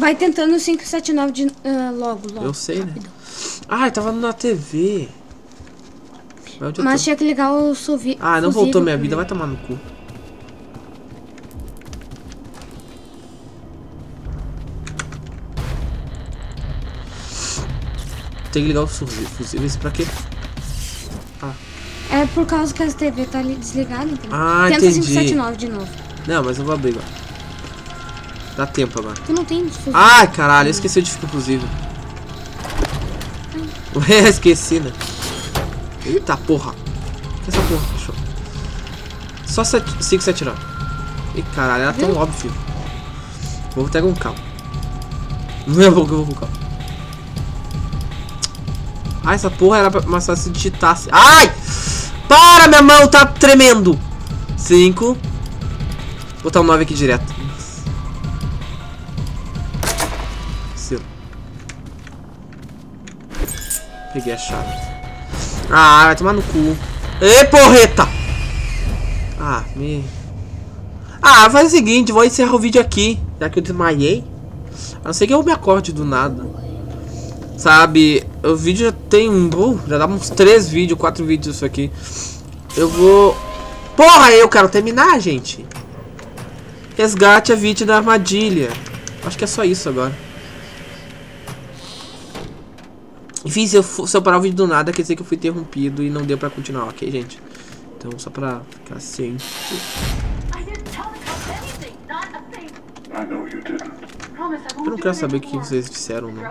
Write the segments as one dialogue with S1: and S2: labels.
S1: Vai tentando 579 de, logo.
S2: Eu sei,
S1: rápido.
S2: né? Ah, tava na TV.
S1: Mas tinha que ligar o fusível.
S2: Ah, não voltou minha vida, vai tomar no cu. Tem que ligar o fusível, isso pra quê? Ah.
S1: É por causa que a TV tá ali desligada, entendeu?
S2: Ah,
S1: Tenta
S2: entendi.
S1: 579 de novo.
S2: Não, mas eu vou abrir agora. Dá tempo agora.
S1: Tu não tem fusível.
S2: Ai, caralho, eu esqueci de ficar fusível. Ué, esqueci, né? Eita porra. Que essa porra, fechou. Só 579. Ih, caralho, era tão óbvio. Vou até com calma. Não é bom que eu vou com calma. Ah, essa porra era mais fácil se digitasse. Ai! Para, minha mão tá tremendo. 5. Vou botar um 9 aqui direto. Selo. Peguei a chave. Ah, vai tomar no cu. Ei, porreta! Ah, faz o seguinte, vou encerrar o vídeo aqui. Já que eu desmaiei. A não ser que eu me acorde do nada. Sabe, o vídeo já tem já dá uns 3 vídeos, 4 vídeos isso aqui. Eu vou... Porra, eu quero terminar, gente. Resgate a vítima da armadilha. Acho que é só isso agora. Enfim, se eu parar o vídeo do nada, quer dizer que eu fui interrompido e não deu pra continuar, ok, gente? Então, só pra ficar ciente. Eu não quero saber o que vocês disseram, não.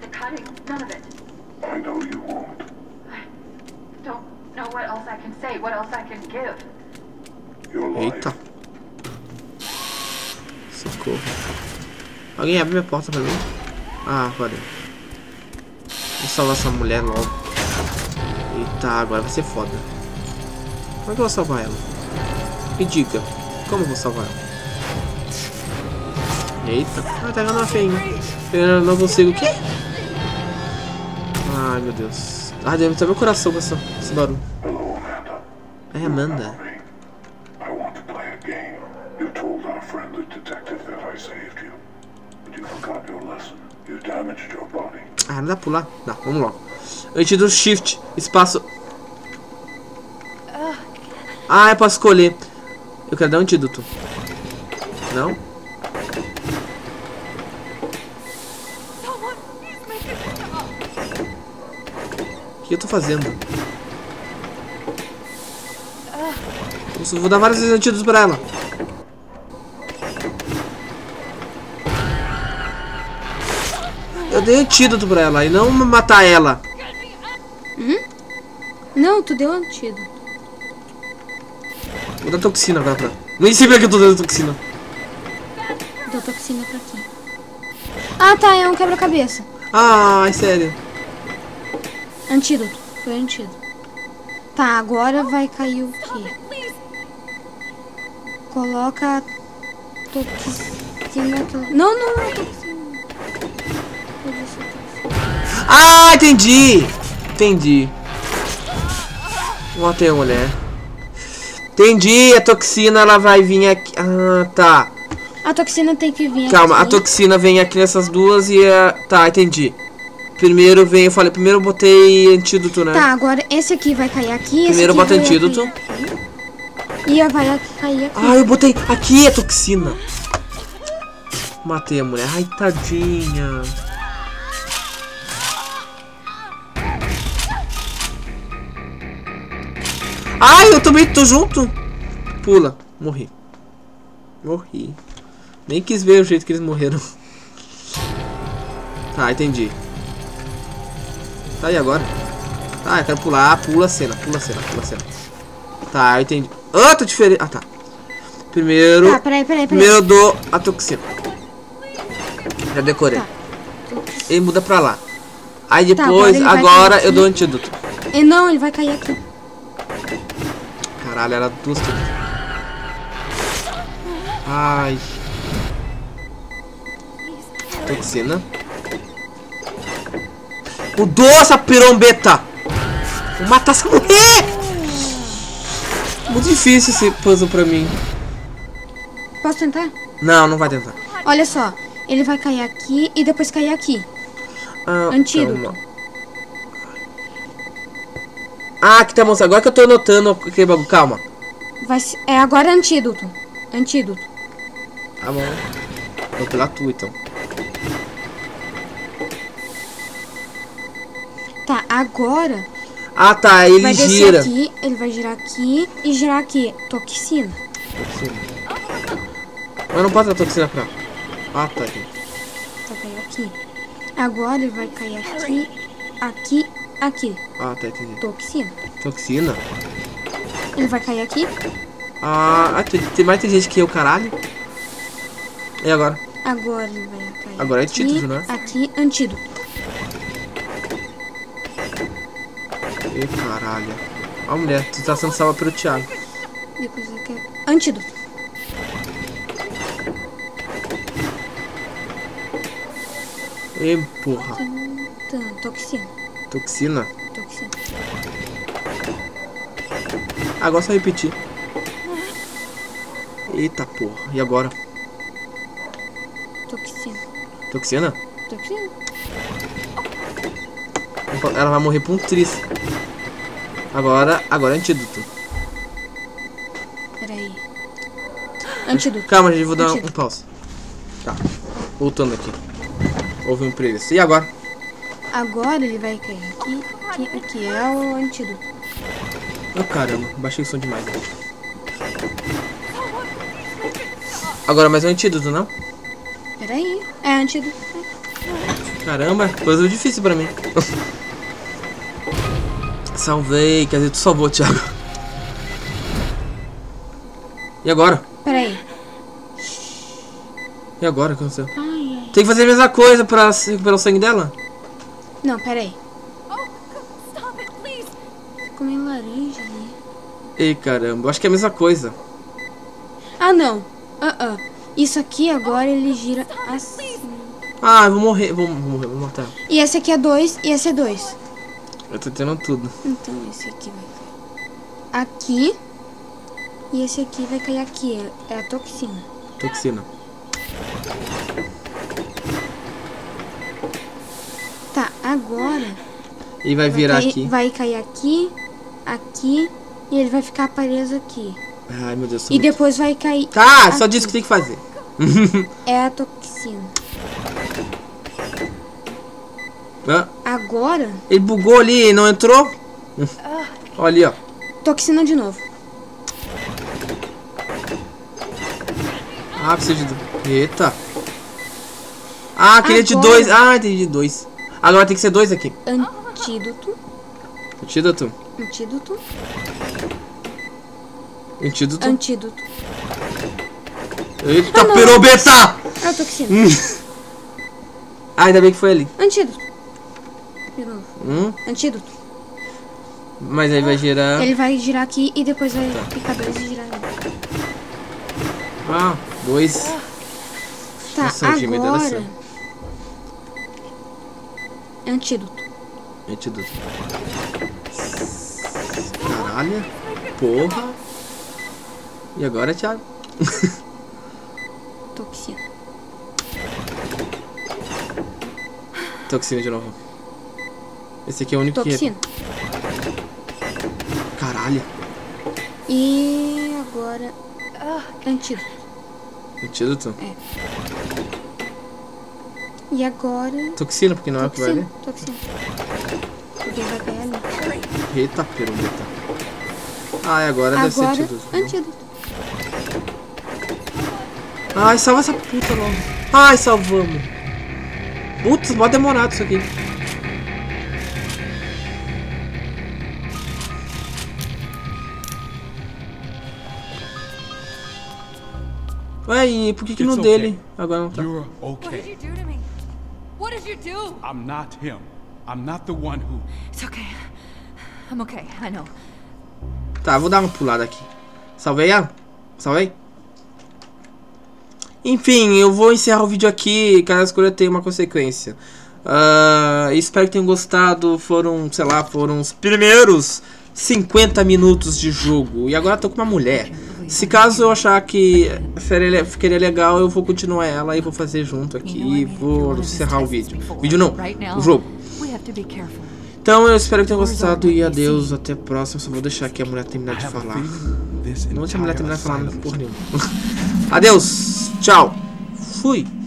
S2: Eita. Socorro. Alguém abre minha porta pra mim? Ah, valeu. Vou salvar essa mulher logo. Eita, agora vai ser foda. Como é que eu vou salvar ela? Me diga, como eu vou salvar ela? Eita, tá ganhando uma feinha. Eu não consigo o quê? Ai, meu Deus. Ah, deve estar meu coração com esse barulho. É Amanda. Ah, não dá pra pular? Não, vamos logo. Antídoto shift, espaço. Ah, eu posso escolher. Eu quero dar um antídoto. Não? O que eu tô fazendo? Eu vou dar vários antídotos pra ela. Eu dei antídoto pra ela e não matar ela.
S1: Não, tu deu antídoto.
S2: Vou dar toxina agora pra ela. Nem sei pra que eu tô dando toxina.
S1: Deu toxina pra quê? Ah, tá, é um quebra-cabeça.
S2: Ai, sério.
S1: Antídoto, foi antídoto. Tá, agora vai cair o quê? Coloca toxina. Não, não é toxina.
S2: Ah, entendi. Entendi. Matei a mulher. Entendi, a toxina ela vai vir aqui. Ah, tá.
S1: A toxina tem que vir
S2: Calma,
S1: aqui.
S2: a toxina vem aqui nessas duas e a... Tá, entendi. Primeiro vem, eu falei, primeiro eu botei antídoto, né?
S1: Tá, agora esse aqui vai cair aqui.
S2: Primeiro eu boto antídoto.
S1: E vai cair aqui.
S2: Ah, eu botei aqui a toxina. Matei a mulher. Ai, tadinha. Ai, eu também tô junto. Pula. Morri. Morri. Nem quis ver o jeito que eles morreram. Tá, entendi. Tá, e agora? Tá, eu quero pular. Pula a cena, pula a cena, pula a cena. Tá, eu entendi. Ah, tô diferente. Ah, tá. Primeiro...
S1: Tá, peraí.
S2: Primeiro eu dou a toxina. Já decorei.
S1: Tá.
S2: Ele muda pra lá. Aí depois,
S1: Tá,
S2: agora eu dou antídoto.
S1: E não, ele vai cair aqui.
S2: Caralho, era duas todas. Ai. Toxina. Mudou essa pirombeta. Vou matar essa mulher. Muito difícil esse puzzle pra mim.
S1: Posso tentar?
S2: Não, não vai tentar.
S1: Olha só. Ele vai cair aqui e depois cair aqui. Antídoto.
S2: Calma. Que tá mostrando. Agora que eu tô notando aquele bagulho. Calma.
S1: Agora é antídoto. Antídoto.
S2: Tá bom. Vou pela tua, então.
S1: Tá, agora...
S2: Tá. Ele
S1: vai
S2: gira.
S1: descer aqui, ele vai girar aqui e girar aqui. Toxina.
S2: Mas não pode dar toxina pra... tá aqui.
S1: Vai cair aqui. Agora ele vai cair aqui, aqui, aqui.
S2: Tá, entendi.
S1: Toxina.
S2: Toxina?
S1: Ele vai cair aqui.
S2: Tem mais inteligente que eu, caralho. E agora?
S1: Agora ele vai cair
S2: Agora
S1: aqui,
S2: é antídoto, né?
S1: Aqui, antídoto.
S2: Ih, caralho. Ó, mulher, tu tá sendo salva pelo Thiago.
S1: Depois vai cair... Antídoto.
S2: Ih, porra.
S1: Toxina.
S2: Toxina?
S1: Toxina.
S2: Agora só repetir. Eita, porra. E agora?
S1: Toxina.
S2: Toxina?
S1: Toxina.
S2: Ela vai morrer por um tris. Agora é antídoto.
S1: Peraí. Antídoto.
S2: Calma, gente, vou dar um
S1: Antídoto.
S2: pause. Tá. Voltando aqui. Houve um imprevisto. E agora?
S1: Agora ele vai cair aqui, aqui, aqui. É o antídoto.
S2: Caramba, baixei o som demais. Agora mais um antídoto, não?
S1: Peraí. É antídoto.
S2: Caramba, coisa difícil pra mim. Salvei, quer dizer, tu salvou, Thiago. E agora?
S1: Peraí.
S2: E agora? O que aconteceu?
S1: Ai.
S2: Tem que fazer a mesma coisa pra recuperar o sangue dela?
S1: Não, peraí. Ficou meio laranja ali.
S2: Ei, caramba, eu acho que é a mesma coisa.
S1: Não. Isso aqui agora ele gira assim.
S2: Eu vou morrer, vou matar.
S1: E esse aqui é 2 e esse é 2.
S2: Eu tô tendo tudo.
S1: Então esse aqui vai cair aqui. E esse aqui vai cair aqui. É a toxina.
S2: Toxina.
S1: Tá, agora...
S2: E vai virar aqui.
S1: Vai cair aqui, aqui. E ele vai ficar preso aqui.
S2: Ai, meu Deus.
S1: E depois vai cair...
S2: Tá,
S1: aqui.
S2: só disso que tem que fazer.
S1: É a toxina. Agora...
S2: Ele bugou ali e não entrou? Olha ali, ó.
S1: Toxina de novo.
S2: Precisa de... Eita. Queria de 2. Entendi, de 2. Agora tem que ser 2 aqui.
S1: Antídoto.
S2: Antídoto.
S1: Antídoto.
S2: Antídoto.
S1: Antídoto.
S2: Eita, perobeta!
S1: É a toxina.
S2: Ainda bem que foi ali.
S1: Antídoto. De novo. Antídoto.
S2: Mas aí vai girar...
S1: Ele vai girar aqui e depois vai ficar 2 e girar ali.
S2: 2.
S1: Tá,
S2: Nossa, o time dela
S1: agora... Antídoto.
S2: Antídoto. Caralho. Porra. E agora, Thiago?
S1: Toxina.
S2: Toxina de novo. Esse aqui é o único
S1: Toxina.
S2: Caralho.
S1: E agora... Antídoto.
S2: Antídoto?
S1: É. E agora...
S2: Toxina, porque não é o que vai ali.
S1: Toxina. Porque vai cair ali.
S2: Eita, perobeta. Agora deve ser antídoto.
S1: Antídoto.
S2: Salva essa puta logo. Salvamos. Putz, mó demorado isso aqui. Ué, e por que no dele? Agora não tá.
S3: You're okay.
S4: What did you do to me? What did you do?
S3: I'm not him. I'm not the one who...
S4: It's okay. I'm okay. I know.
S2: Tá, vou dar uma pulada aqui. Salvei ela? Salvei? Enfim, eu vou encerrar o vídeo aqui. Cada escolha tem uma consequência. Espero que tenham gostado. Foram, sei lá, foram os primeiros 50 minutos de jogo. E agora eu tô com uma mulher. Se caso eu achar que ficaria legal, eu vou continuar ela e vou fazer junto aqui e vou encerrar o vídeo. Vídeo não, o jogo. Então eu espero que tenham gostado e adeus, até a próxima. Só vou deixar aqui a mulher terminar de falar. Não vou deixar a mulher terminar de falar por nenhum. Adeus, tchau, fui.